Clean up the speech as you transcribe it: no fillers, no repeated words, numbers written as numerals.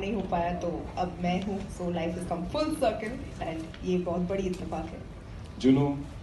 नहीं हो पाया तो अब मैं हूँ, so life is come full circle and ये बहुत बड़ी इत्तेफाक है। जुनू